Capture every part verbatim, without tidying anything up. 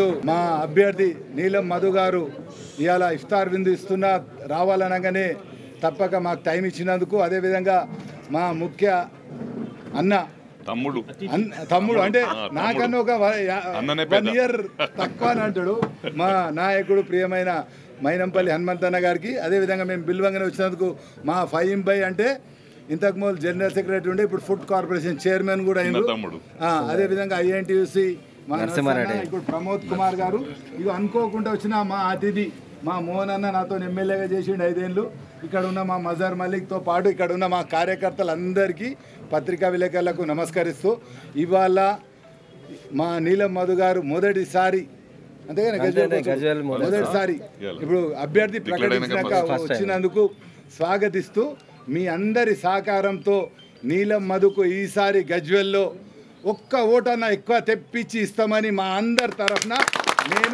ఈరోజు మా అభ్యర్థి నీలం మధు గారు ఇవాళ ఇఫ్తార్ విందు ఇస్తున్నా రావాలనగానే తప్పక మాకు టైం ఇచ్చినందుకు, అదేవిధంగా మా ముఖ్య అన్న తమ్ముడు తమ్ముడు అంటే నాకన్నా ఒక వన్ ఇయర్ తక్కువ అని అంటాడు మా నాయకుడు ప్రియమైన మైనంపల్లి హనుమంతన్న గారికి, అదేవిధంగా మేము బిల్వంగానే వచ్చినందుకు మా ఫైమ్ బై అంటే ఇంతకుముందు జనరల్ సెక్రటరీ ఉండే ఇప్పుడు ఫుడ్ కార్పొరేషన్ చైర్మన్ కూడా అయినారు, అదేవిధంగా ఐఎన్టీయూసీ మా ఇప్పుడు ప్రమోద్ కుమార్ గారు, ఇవి అనుకోకుండా వచ్చిన మా అతిథి మా మోహన్ అన్న నాతో ఎమ్మెల్యేగా చేసిండు ఐదేళ్ళు. ఇక్కడ ఉన్న మా మజార్ మలిక్తో పాటు ఇక్కడ ఉన్న మా కార్యకర్తలందరికీ పత్రికా విలేకరులకు నమస్కరిస్తూ, ఇవాళ మా నీలం మధు గారు మొదటిసారి అంతేగాని మొదటిసారి ఇప్పుడు అభ్యర్థి ప్రకటించాక వచ్చినందుకు స్వాగతిస్తూ మీ అందరి సహకారంతో నీలం మధుకు ఈసారి గజ్వెల్లో ఒక్క ఓటన్నా ఎక్కువ తెప్పించి ఇస్తామని మా అందరి తరఫున నేను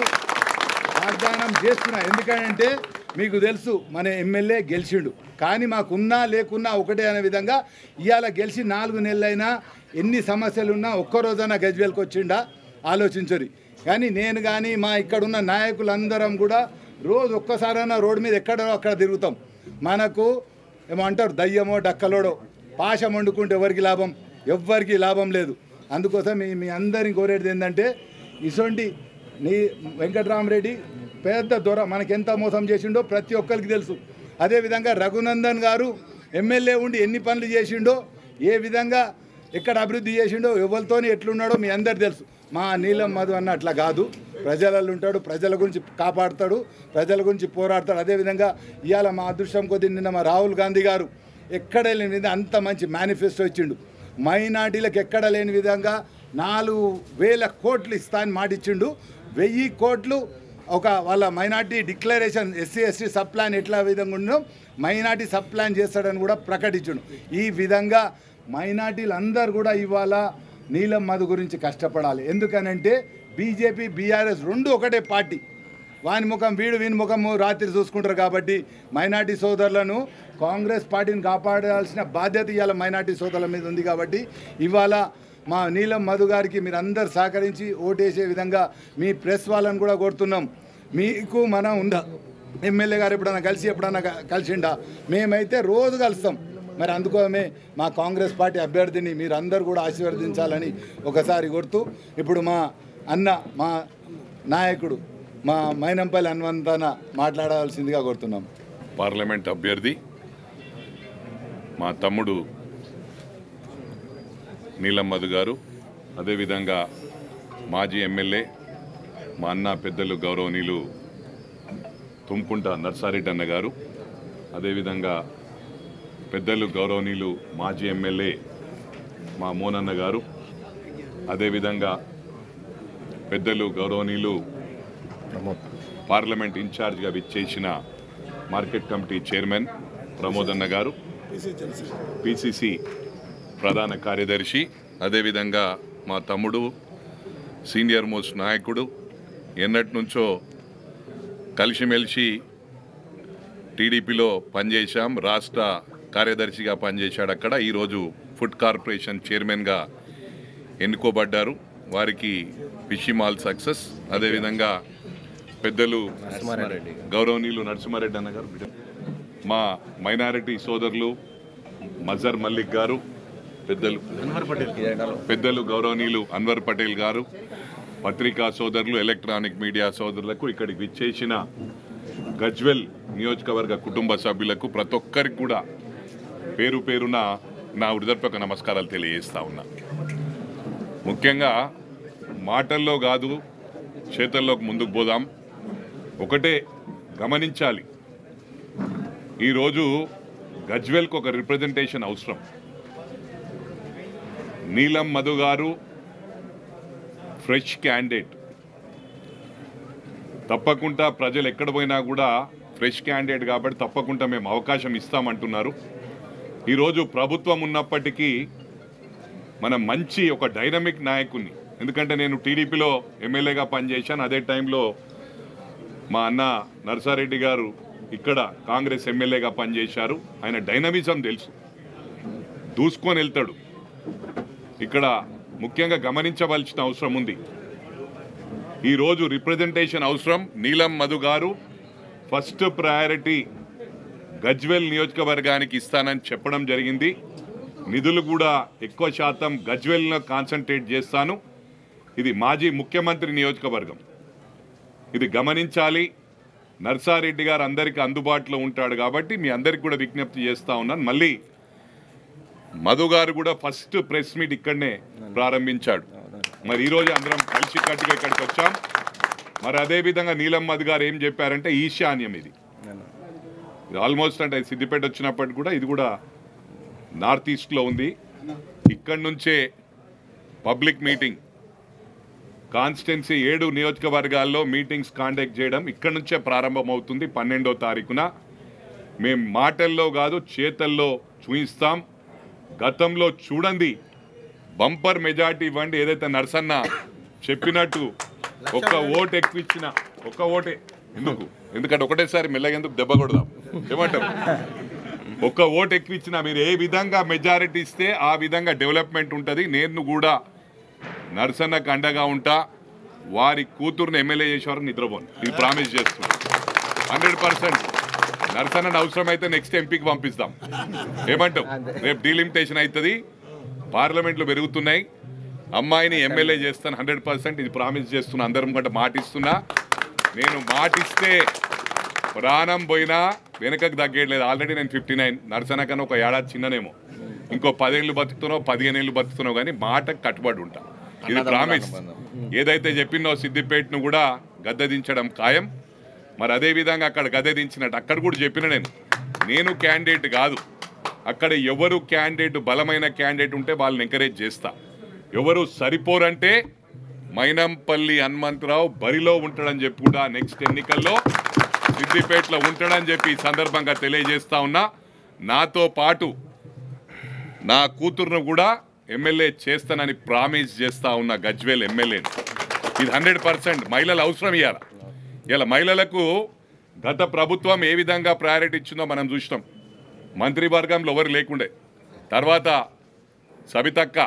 వాగ్దానం చేస్తున్నా. ఎందుకంటే మీకు తెలుసు మన ఎమ్మెల్యే గెలిచిండు, కానీ మాకున్నా లేకున్నా ఒకటే అనే విధంగా ఇవాళ గెలిచి నాలుగు నెలలైనా ఎన్ని సమస్యలున్నా ఒక్కరోజైనా గజ్వేల్కి వచ్చిండా ఆలోచించరు. కానీ నేను కానీ మా ఇక్కడున్న నాయకులందరం కూడా రోజు ఒక్కసారైనా రోడ్డు మీద ఎక్కడో అక్కడ తిరుగుతాం. మనకు ఏమో అంటారు దయ్యమో డక్కలోడో పాశం వండుకుంటే ఎవరికి లాభం, ఎవ్వరికి లాభం లేదు. అందుకోసం మీ మీ అందరిని కోరేది ఏంటంటే ఇసొంటి నీ వెంకట్రామరెడ్డి పెద్ద దొర మనకెంత మోసం చేసిండో ప్రతి ఒక్కరికి తెలుసు. అదేవిధంగా రఘునందన్ గారు ఎమ్మెల్యే ఉండి ఎన్ని పనులు చేసిండో, ఏ విధంగా ఎక్కడ అభివృద్ధి చేసిండో, ఎవరితోని ఎట్లున్నాడో మీ అందరు తెలుసు. మా నీలం మధు అన్న అట్లా కాదు, ప్రజలలో ఉంటాడు, ప్రజల గురించి కాపాడుతాడు, ప్రజల గురించి పోరాడతాడు. అదేవిధంగా ఇవాళ మా అదృష్టం కొద్ది నిన్న మా రాహుల్ గాంధీ గారు ఎక్కడ లేని విధంగా అంత మంచి మేనిఫెస్టో ఇచ్చిండు. మైనార్టీలకు ఎక్కడ లేని విధంగా నాలుగు వేల కోట్లు ఇస్తా అని మాట ఇచ్చిండు. వెయ్యి కోట్లు ఒక వాళ్ళ minority declaration SC ST sub plan ఎట్లా విధంగా ఉండడం మైనార్టీ సబ్ ప్లాన్ చేస్తాడని కూడా ప్రకటించండు. ఈ విధంగా మైనార్టీలు అందరూ కూడా ఇవాళ నీలం మధు గురించి కష్టపడాలి. ఎందుకనంటే బీజేపీ బీఆర్ఎస్ రెండు ఒకటే పార్టీ, వాని ముఖం వీడు వీని ముఖము రాత్రి చూసుకుంటారు. కాబట్టి మైనార్టీ సోదరులను కాంగ్రెస్ పార్టీని కాపాడాల్సిన బాధ్యత ఇవాళ మైనార్టీ సోదరుల మీద ఉంది. కాబట్టి ఇవాళ మా నీలం మధు గారికి మీరు అందరు సహకరించి ఓటేసే విధంగా మీ ప్రెస్ వాళ్ళని కూడా కోరుతున్నాం. మీకు మనం ఉందా ఎమ్మెల్యే గారు ఎప్పుడన్నా కలిసి ఎప్పుడన్నా కలిసిండా? మేమైతే రోజు కలుస్తాం. మరి అందుకోసమే మా కాంగ్రెస్ పార్టీ అభ్యర్థిని మీరు అందరు కూడా ఆశీర్వదించాలని ఒకసారి కోరుతూ, ఇప్పుడు మా అన్న మా నాయకుడు మా మైనంపల్లి హనుమంతన మాట్లాడాల్సిందిగా కోరుతున్నాం. పార్లమెంట్ అభ్యర్థి మా తమ్ముడు నీలం మధు గారు, అదేవిధంగా మాజీ ఎమ్మెల్యే మా అన్న పెద్దలు గౌరవనీయులు తుమ్కుంట నర్సారెడ్డి అన్న గారు, అదేవిధంగా పెద్దలు గౌరవనీయులు మాజీ ఎమ్మెల్యే మా మోనన్న గారు, అదేవిధంగా పెద్దలు గౌరవనీయులు పార్లమెంట్ ఇన్ఛార్జ్గా విచ్చేసిన మార్కెట్ కమిటీ చైర్మన్ ప్రమోద్ అన్న గారు, పిసిసి ప్రధాన కార్యదర్శి, అదేవిధంగా మా తమ్ముడు సీనియర్ మోస్ట్ నాయకుడు, ఎన్నటి నుంచో కలిసిమెలిసి టీడీపీలో పనిచేశాం, రాష్ట్ర కార్యదర్శిగా పనిచేశాడు అక్కడ. ఈరోజు ఫుడ్ కార్పొరేషన్ చైర్మన్గా ఎన్నుకోబడ్డారు. వారికి విషిమాల్ సక్సెస్. అదేవిధంగా పెద్దలు గౌరవనీయులు నరసింహారెడ్డి అన్న గారు, మా మైనారిటీ సోదరులు మజర్ మల్లిక్ గారు, పెద్దలు పెద్దలు గౌరవనీయులు అన్వర్ పటేల్ గారు, పత్రికా సోదరులు, ఎలక్ట్రానిక్ మీడియా సోదరులకు, ఇక్కడికి విచ్చేసిన గజ్వెల్ నియోజకవర్గ కుటుంబ సభ్యులకు ప్రతి ఒక్కరికి కూడా పేరు పేరున నా హృదయపూర్వక నమస్కారాలు తెలియజేస్తా ఉన్నా. ముఖ్యంగా మాటల్లో కాదు చేతల్లోకి ముందుకు పోదాం. ఒకటే గమనించాలి, ఈరోజు గజ్వెల్కి ఒక రిప్రజెంటేషన్ అవసరం. నీలం మధు గారు ఫ్రెష్ క్యాండిడేట్, తప్పకుండా ప్రజలు ఎక్కడ పోయినా కూడా ఫ్రెష్ క్యాండిడేట్ కాబట్టి తప్పకుండా మేము అవకాశం ఇస్తామంటున్నారు. ఈరోజు ప్రభుత్వం ఉన్నప్పటికీ మనం మంచి ఒక డైనమిక్ నాయకుని, ఎందుకంటే నేను టీడీపీలో ఎమ్మెల్యేగా పనిచేశాను, అదే టైంలో మా అన్న నర్సారెడ్డి గారు ఇక్కడ కాంగ్రెస్ ఎమ్మెల్యేగా పనిచేశారు. ఆయన డైనమిజం తెలుసు, దూసుకొని వెళ్తాడు. ఇక్కడ ముఖ్యంగా గమనించవలసిన అవసరం ఉంది. ఈరోజు రిప్రజెంటేషన్ అవసరం. నీలం మధు గారు ఫస్ట్ ప్రయారిటీ గజ్వేల్ నియోజకవర్గానికి ఇస్తానని చెప్పడం జరిగింది. నిధులు కూడా ఎక్కువ శాతం గజ్వేల్లో కాన్సన్ట్రేట్ చేస్తాను. ఇది మాజీ ముఖ్యమంత్రి నియోజకవర్గం, ఇది గమనించాలి. నర్సారెడ్డి గారు అందరికీ అందుబాటులో ఉంటాడు కాబట్టి మీ అందరికి కూడా విజ్ఞప్తి చేస్తూ ఉన్నాను. మళ్ళీ మధు గారు కూడా ఫస్ట్ ప్రెస్ మీట్ ఇక్కడనే ప్రారంభించాడు. మరి ఈరోజు అందరం కలిసి కట్టుగా ఇక్కడికి వచ్చాం. మరి అదేవిధంగా నీలం మధు గారు ఏం చెప్పారంటే ఈశాన్యం ఇది ఇది ఆల్మోస్ట్ అంటే సిద్దిపేట వచ్చినప్పటికి కూడా ఇది కూడా నార్త్ ఈస్ట్లో ఉంది. ఇక్కడి నుంచే పబ్లిక్ మీటింగ్ కాన్స్టిట్యున్సీ ఏడు నియోజకవర్గాల్లో మీటింగ్స్ కాండక్ట్ చేయడం ఇక్కడి నుంచే ప్రారంభమవుతుంది. పన్నెండో తారీఖున మేము మాటల్లో కాదు చేతల్లో చూయిస్తాం. గతంలో చూడండి బంపర్ మెజార్టీ ఇవ్వండి. ఏదైతే నర్సన్న చెప్పినట్టు ఒక్క ఓటు ఎక్కువ ఇచ్చిన ఒక్క ఓటే ఎందుకు ఎందుకంటే ఒకటేసారి మెల్లగా ఎందుకు దెబ్బ కొడదాం ఏమంటారు. ఒక్క ఓటు ఎక్కువ ఇచ్చినా మీరు ఏ విధంగా మెజారిటీ ఇస్తే ఆ విధంగా డెవలప్మెంట్ ఉంటుంది. నేను కూడా నర్సన్నకు అండగా ఉంటా. వారి కూతురుని ఎమ్మెల్యే చేసేవారు నిద్రపోను, ఇది ప్రామిస్ చేస్తున్నాను. హండ్రెడ్ పర్సెంట్ నర్సన్నను అవసరమైతే నెక్స్ట్ ఎంపీకి పంపిస్తాం. ఏమంటాం రేపు డీలిమిటేషన్ అవుతుంది, పార్లమెంట్లు పెరుగుతున్నాయి, అమ్మాయిని ఎమ్మెల్యే చేస్తాను హండ్రెడ్ పర్సెంట్ ఇది ప్రామిస్ చేస్తున్నా. అందరం కంటే మాటిస్తున్నా. నేను మాటిస్తే ప్రాణం పోయినా వెనకకు తగ్గేయలేదు. ఆల్రెడీ నేను ఫిఫ్టీ నైన్ నర్సన్న కన్నా ఒక ఏడాది చిన్ననేమో, ఇంకో పదేళ్ళు బతుకుతున్నావు పదిహేను ఏళ్ళు బతుకుతున్నావు కానీ మాటకు కట్టుబడి ఉంటా. ఇది ప్రామిస్. ఏదైతే చెప్పినో సిద్దిపేటను కూడా గద్దెదించడం ఖాయం. మరి అదేవిధంగా అక్కడ గద్దెదించినట్టు అక్కడ కూడా చెప్పిన నేను నేను క్యాండిడేట్ కాదు. అక్కడ ఎవరు క్యాండిడేట్ బలమైన క్యాండిడేట్ ఉంటే వాళ్ళని ఎంకరేజ్ చేస్తా. ఎవరు సరిపోరంటే మైనంపల్లి హనుమంతరావు బరిలో ఉంటాడని చెప్పి కూడా నెక్స్ట్ ఎన్నికల్లో సిద్దిపేటలో ఉంటాడని చెప్పి ఈ సందర్భంగా తెలియజేస్తా ఉన్నా. నాతో పాటు నా కూతురును కూడా ఎమ్మెల్యే చేస్తానని ప్రామిస్ చేస్తా ఉన్నా గజ్వేల్ ఎమ్మెల్యేని. ఇది హండ్రెడ్ పర్సెంట్ మహిళలు అవసరం. ఇవ్వాలి ఇలా మహిళలకు గత ప్రభుత్వం ఏ విధంగా ప్రయారిటీ ఇచ్చిందో మనం చూసినాం. మంత్రివర్గంలో ఎవరు లేకుండే, తర్వాత సబితక్క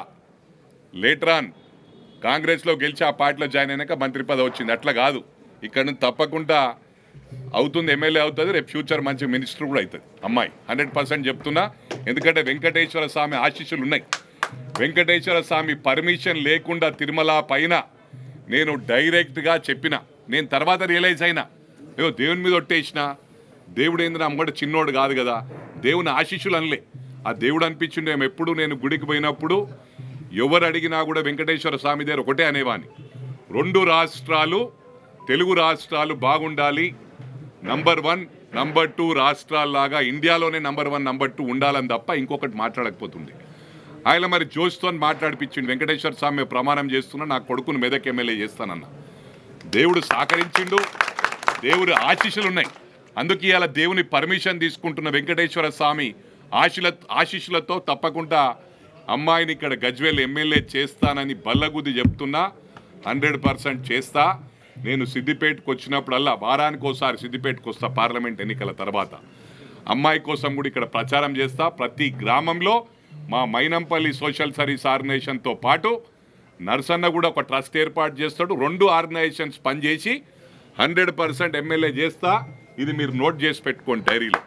లేటరాన్ కాంగ్రెస్లో గెలిచి ఆ పార్టీలో జాయిన్ అయినాక మంత్రి పదవి వచ్చింది. అట్లా కాదు, ఇక్కడ నుంచి తప్పకుండా అవుతుంది, ఎమ్మెల్యే అవుతుంది, రేపు ఫ్యూచర్ మంచి మినిస్టర్ కూడా అవుతుంది అమ్మాయి. హండ్రెడ్ పర్సెంట్ చెప్తున్నా. ఎందుకంటే వెంకటేశ్వర స్వామి ఆశీస్సులు ఉన్నాయి. వెంకటేశ్వర స్వామి పర్మిషన్ లేకుండా తిరుమల పైన నేను డైరెక్ట్గా చెప్పిన. నేను తర్వాత రియలైజ్ అయినా ఏదో దేవుని మీద ఒట్టేసిన. దేవుడు ఏంది అమ్మగడ చిన్నోడు కాదు కదా, దేవుని ఆశీస్సులు అనలే. ఆ దేవుడు అనిపించిండే ఎప్పుడు నేను గుడికి పోయినప్పుడు ఎవరు అడిగినా కూడా వెంకటేశ్వర స్వామి దగ్గర ఒకటే అనేవాని, రెండు రాష్ట్రాలు తెలుగు రాష్ట్రాలు బాగుండాలి, నంబర్ వన్ నంబర్ టూ రాష్ట్రాల్లాగా ఇండియాలోనే నంబర్ వన్ నంబర్ టూ ఉండాలని తప్ప ఇంకొకటి మాట్లాడకపోతుంది. ఆయన మరి జోష్తో మాట్లాడిపించిండు. వెంకటేశ్వర స్వామి ప్రమాణం చేస్తున్నా నా కొడుకును మెదక్ ఎమ్మెల్యే చేస్తానన్న. దేవుడు సహకరించిండు, దేవుడు ఆశీస్సులు ఉన్నాయి. అందుకే ఇవాళ దేవుని పర్మిషన్ తీసుకుంటున్న వెంకటేశ్వర స్వామి ఆశీల ఆశీస్సులతో తప్పకుండా అమ్మాయిని ఇక్కడ గజ్వేల్ ఎమ్మెల్యే చేస్తానని బల్లగుద్ది చెప్తున్నా. హండ్రెడ్ పర్సెంట్ చేస్తా. నేను సిద్దిపేటకు వచ్చినప్పుడల్లా వారానికి ఒకసారి సిద్దిపేటకు వస్తా. పార్లమెంట్ ఎన్నికల తర్వాత అమ్మాయి కోసం కూడా ఇక్కడ ప్రచారం చేస్తా. ప్రతి గ్రామంలో మా మైనంపల్లి సోషల్ సర్వీస్ ఆర్గనైజేషన్తో పాటు నర్సన్న కూడా ఒక ట్రస్ట్ ఏర్పాటు చేస్తాడు. రెండు ఆర్గనైజేషన్స్ పనిచేసి హండ్రెడ్ పర్సెంట్ ఎమ్మెల్యే చేస్తా. ఇది మీరు నోట్ చేసి పెట్టుకోండి డైరీలో.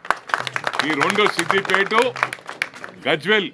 ఈ రెండు సిద్దిపేట గజ్వేల్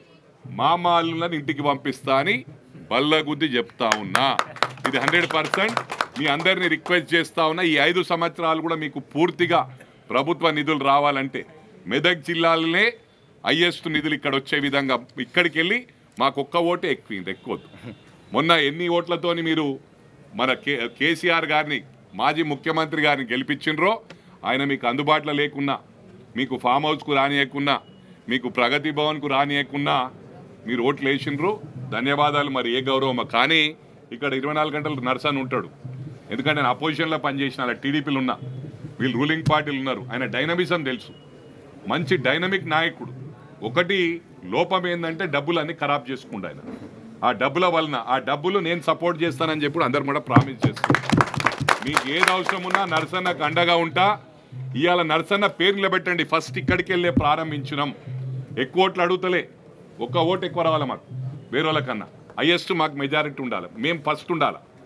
మామాలను ఇంటికి పంపిస్తా అని బల్లగుద్ది చెప్తా ఉన్నా. ఇది హండ్రెడ్ పర్సెంట్ మీ అందరినీ రిక్వెస్ట్ చేస్తా ఉన్నా. ఈ ఐదు సంవత్సరాలు కూడా మీకు పూర్తిగా ప్రభుత్వ నిధులు రావాలంటే మెదక్ జిల్లాలోనే హైయెస్ట్ నిధులు ఇక్కడ వచ్చే విధంగా ఇక్కడికి వెళ్ళి మాకు ఒక్క ఓటే ఎక్కువ ఎక్కువద్దు. మొన్న ఎన్ని ఓట్లతోని మీరు మన కే కేసీఆర్ గారిని మాజీ ముఖ్యమంత్రి గారిని గెలిపించినరో, ఆయన మీకు అందుబాటులో లేకున్నా, మీకు ఫామ్ హౌస్కు రానియకున్నా, మీకు ప్రగతి భవన్కు రానియకున్నా మీరు ఓట్లు వేసినరు. ధన్యవాదాలు. మరి ఏ గౌరవం. కానీ ఇక్కడ ఇరవై నాలుగు గంటలు నర్సన్ ఉంటాడు. ఎందుకంటే నేను అపోజిషన్లో పనిచేసిన అలా టీడీపీలు ఉన్నా, వీళ్ళు రూలింగ్ పార్టీలు ఉన్నారు. ఆయన డైనమిజం తెలుసు, మంచి డైనమిక్ నాయకుడు. ఒకటి లోపం ఏంటంటే డబ్బులు అన్ని ఖరాబ్ చేసుకుంటా ఆయన. ఆ డబ్బుల వలన ఆ డబ్బులు నేను సపోర్ట్ చేస్తానని చెప్పి అందరు కూడా ప్రామిస్ చేస్తాను. మీకు ఏది అవసరం ఉన్నా నర్సన్నకు అండగా ఉంటా. ఇవాళ నర్సన్న పేరు నిలబెట్టండి. ఫస్ట్ ఇక్కడికి వెళ్ళే ప్రారంభించినాం. ఎక్కువ ఓట్లు అడుగుతలే, ఒక్క ఓటు ఎక్కువ రావాలి మాకు వేరే వాళ్ళకన్నా. హైయెస్ట్ మాకు మెజారిటీ ఉండాలి, మేము ఫస్ట్ ఉండాలి.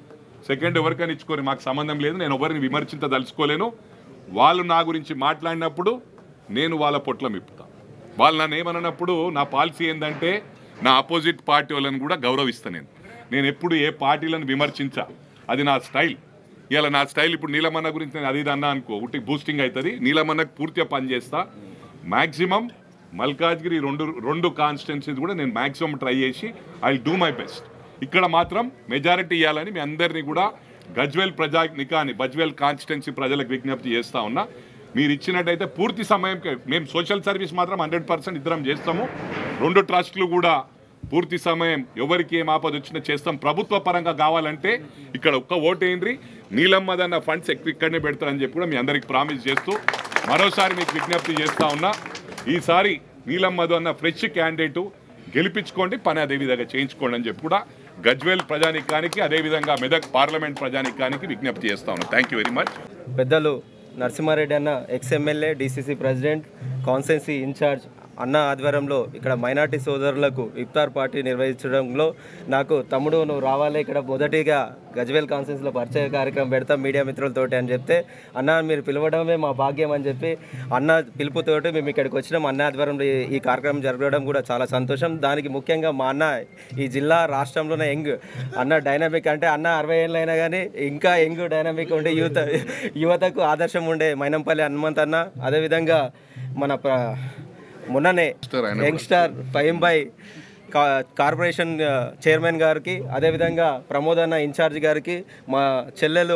సెకండ్ ఎవరికైనా ఇచ్చుకోరు, మాకు సంబంధం లేదు, నేను ఎవరిని విమర్శించదలుచుకోలేను. వాళ్ళు నా గురించి మాట్లాడినప్పుడు నేను వాళ్ళ పొట్లం ఇప్పుతాను. వాళ్ళు నన్ను ఏమన్నప్పుడు నా పాలసీ ఏంటంటే నా ఆపోజిట్ పార్టీ వాళ్ళని కూడా గౌరవిస్తాను. నేను నేను ఎప్పుడు ఏ పార్టీలను విమర్శించా, అది నా స్టైల్. ఇలా నా స్టైల్ ఇప్పుడు నీలమన్న గురించి నేను అది ఇది అన్నా అనుకో, ఒకటి బూస్టింగ్ అవుతుంది. నీలమన్నకు పూర్తిగా పనిచేస్తా. మ్యాక్సిమం మల్కాజ్గిరి రెండు రెండు కాన్స్టిట్యున్సీస్ కూడా నేను మ్యాక్సిమం ట్రై చేసి ఐ డూ మై బెస్ట్. ఇక్కడ మాత్రం మెజారిటీ ఇవ్వాలని మీ అందరినీ కూడా గజ్వేల్ ప్రజానికాన్ని బజ్వేల్ కాన్స్టిట్యున్సీ ప్రజలకు విజ్ఞప్తి చేస్తూ ఉన్నా. మీరు ఇచ్చినట్టయితే పూర్తి సమయంకి మేము సోషల్ సర్వీస్ మాత్రం హండ్రెడ్ పర్సెంట్ ఇద్దరం చేస్తాము. రెండు ట్రస్టులు కూడా పూర్తి సమయం ఎవరికి ఏం ఆపద వచ్చినా చేస్తాం. ప్రభుత్వ పరంగా కావాలంటే ఇక్కడ ఒక్క ఓటేయండి, నీలమ్మదన్న ఫండ్స్ ఎక్కువ ఇక్కడనే పెడతారని చెప్పి కూడా మీ అందరికి ప్రామిస్ చేస్తూ మరోసారి మీకు విజ్ఞప్తి చేస్తూ ఉన్నా. ఈసారి నీలమ్మదు అన్న ఫ్రెష్ క్యాండిడేట్ గెలిపించుకోండి, పని అదేవిధంగా చేయించుకోండి అని చెప్పి కూడా గజ్వేల్ ప్రజానికానికి అదేవిధంగా మెదక్ పార్లమెంట్ ప్రజానికానికి విజ్ఞప్తి చేస్తా ఉన్నాను. Thank you very much. పెద్దలు నరసింహారెడ్డి అన్న ex MLA, DCC president, constituency incharge అన్న ఆధ్వర్యంలో ఇక్కడ మైనార్టీ సోదరులకు ఇఫ్తార్ పార్టీ నిర్వహించడంలో నాకు తమ్ముడు నువ్వు రావాలి ఇక్కడ మొదటిగా గజ్వేల్ కాన్స్టిట్యున్సీలో పరిచయ కార్యక్రమం పెడతాం మీడియా మిత్రులతోటి అని చెప్తే, అన్న మీరు పిలవడమే మా భాగ్యం అని చెప్పి అన్న పిలుపుతోటి మేము ఇక్కడికి వచ్చినాం. అన్న ఆధ్వర్యంలో ఈ కార్యక్రమం జరగడం కూడా చాలా సంతోషం. దానికి ముఖ్యంగా మా అన్న ఈ జిల్లా రాష్ట్రంలోనే యంగ్ అన్న డైనమిక్, అంటే అన్న అరవై ఏళ్ళు అయినా కానీ ఇంకా యంగ్ డైనమిక్ ఉండే యువత యువతకు ఆదర్శం ఉండే మైనంపల్లి హనుమంత్ అన్న, అదేవిధంగా మన మొన్ననే యంగ్స్టార్ ఫహీంభాయ్ కార్పొరేషన్ చైర్మన్ గారికి, అదేవిధంగా ప్రమోద్ అన్న ఇన్ఛార్జ్ గారికి, మా చెల్లెలు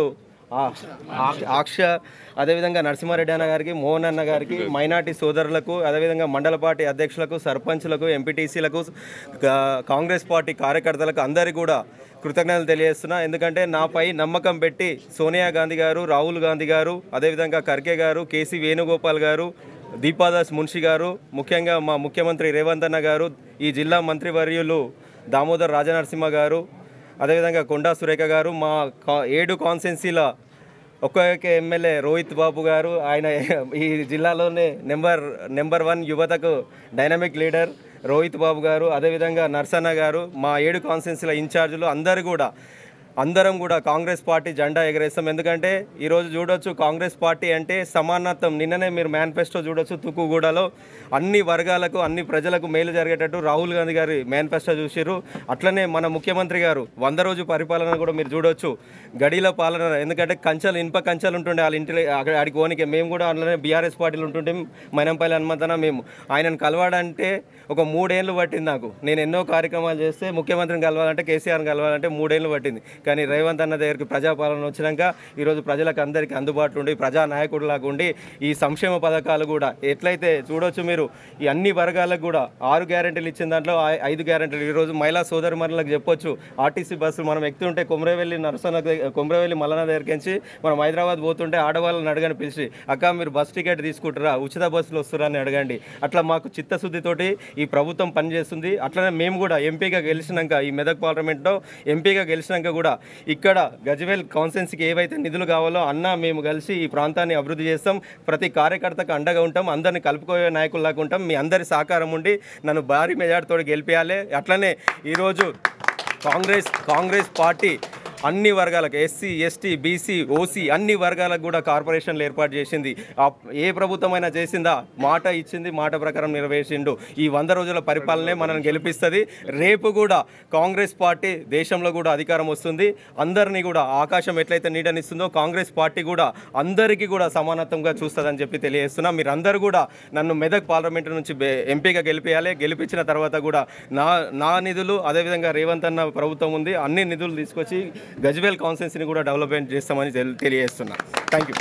ఆక్ష, అదేవిధంగా నరసింహారెడ్డి అన్న గారికి, మోహన్ అన్న గారికి, మైనార్టీ సోదరులకు, అదేవిధంగా మండల పార్టీ అధ్యక్షులకు, సర్పంచ్లకు, ఎంపీటీసీలకు, కాంగ్రెస్ పార్టీ కార్యకర్తలకు అందరికీ కూడా కృతజ్ఞతలు తెలియజేస్తున్నా. ఎందుకంటే నాపై నమ్మకం పెట్టి సోనియా గాంధీ గారు, రాహుల్ గాంధీ గారు, అదేవిధంగా ఖర్గే గారు, కేసీ వేణుగోపాల్ గారు, దీపాదాస్ మున్షి గారు, ముఖ్యంగా మా ముఖ్యమంత్రి రేవంత్ అన్న గారు, ఈ జిల్లా మంత్రివర్యులు దామోదర్ రాజనరసింహ గారు, అదేవిధంగా కొండా సురేఖ గారు, మా ఏడు కాన్స్టిట్యున్సీల ఒక్కొక్క ఎమ్మెల్యే రోహిత్ బాబు గారు, ఆయన ఈ జిల్లాలోనే నెంబర్ నెంబర్ వన్ యువతకు డైనమిక్ లీడర్ రోహిత్ బాబు గారు, అదేవిధంగా నర్సన్న గారు, మా ఏడు కాన్స్టిట్యున్సీల ఇన్ఛార్జీలు అందరూ కూడా అందరం కూడా కాంగ్రెస్ పార్టీ జెండా ఎగరేస్తాం. ఎందుకంటే ఈరోజు చూడొచ్చు కాంగ్రెస్ పార్టీ అంటే సమానత్వం. నిన్ననే మీరు మేనిఫెస్టో చూడొచ్చు, తుక్కుగూడలో అన్ని వర్గాలకు అన్ని ప్రజలకు మేలు జరిగేటట్టు రాహుల్ గాంధీ గారి మేనిఫెస్టో చూసిర్రు. అట్లనే మన ముఖ్యమంత్రి గారు వంద రోజు పరిపాలన కూడా మీరు చూడొచ్చు, గడిల పాలన. ఎందుకంటే కంచెలు ఇనుప కంచెలు ఉంటుండే వాళ్ళ ఇంటి ఆడికి ఓనికి, మేము కూడా అందులోనే బీఆర్ఎస్ పార్టీలు ఉంటుంటే మైనంపల్లి హనుమంతన మేము ఆయనను కలవాడంటే ఒక మూడేళ్ళు పట్టింది నాకు. నేను ఎన్నో కార్యక్రమాలు చేస్తే ముఖ్యమంత్రిని కలవాలంటే, కేసీఆర్ని కలవాలంటే మూడేళ్ళు పట్టింది. కానీ రేవంత్ అన్న దగ్గరికి ప్రజాపాలన వచ్చినాక ఈరోజు ప్రజలకు అందరికీ అందుబాటులో ఉండి ప్రజానాయకుడిలాగా ఉండి ఈ సంక్షేమ పథకాలు కూడా ఎట్లయితే చూడొచ్చు మీరు, ఈ అన్ని వర్గాలకు కూడా ఆరు గ్యారెంటీలు ఇచ్చిన దాంట్లో ఐదు గ్యారెంటీలు ఈరోజు మహిళా సోదరిమణులకు చెప్పొచ్చు. ఆర్టీసీ బస్సులు మనం ఎక్కుతుంటే కొమరవెల్లి నరసన్న కొమరవెల్లి మల్లన్న దగ్గరికి మనం హైదరాబాద్ పోతుంటే ఆడవాళ్ళని అడగని పిలిచి, అక్క మీరు బస్ టికెట్ తీసుకుంటారా, ఉచిత బస్సులు వస్తారా అని అడగండి. అట్లా మాకు చిత్తశుద్ధితోటి ఈ ప్రభుత్వం పనిచేస్తుంది. అట్లనే మేము కూడా ఎంపీగా గెలిచినాక, ఈ మెదక్ పార్లమెంట్లో ఎంపీగా గెలిచినాక కూడా ఇక్కడ గజ్వేల్ కాన్స్టిట్యున్సీకి ఏవైతే నిధులు కావాలో అన్న మేము కలిసి ఈ ప్రాంతాన్ని అభివృద్ధి చేస్తాం. ప్రతి కార్యకర్తకు అండగా ఉంటాం, అందరిని కలుపుకోయే నాయకుల్లాగా ఉంటాం. మీ అందరి సహకారం ఉండి నన్ను భారీ మెజార్టీతో గెలిపించాలి. అట్లనే ఈరోజు కాంగ్రెస్ కాంగ్రెస్ పార్టీ అన్ని వర్గాలకు, ఎస్సీ ఎస్టీ బీసీ ఓసీ అన్ని వర్గాలకు కూడా కార్పొరేషన్లు ఏర్పాటు చేసింది. ఏ ప్రభుత్వమైనా చేసిందా? మాట ఇచ్చింది, మాట ప్రకారం నెరవేర్చిండు. ఈ వంద రోజుల పరిపాలనే మనల్ని గెలిపిస్తుంది. రేపు కూడా కాంగ్రెస్ పార్టీ దేశంలో కూడా అధికారం వస్తుంది. అందరినీ కూడా ఆకాశం ఎట్లయితే నీడనిస్తుందో కాంగ్రెస్ పార్టీ కూడా అందరికీ కూడా సమానత్వంగా చూస్తుందని చెప్పి తెలియజేస్తున్నా. మీరందరూ కూడా నన్ను మెదక్ పార్లమెంటు నుంచి ఎంపీగా గెలిపించాలి. గెలిపించిన తర్వాత కూడా నా నా నిధులు, అదేవిధంగా రేవంత్ అన్న ప్రభుత్వం ఉంది, అన్ని నిధులు తీసుకొచ్చి గజ్వేల్ కాన్స్టిట్యున్సీని కూడా డెవలప్మెంట్ చేస్తామని తెలియజేస్తున్నా. Thank you.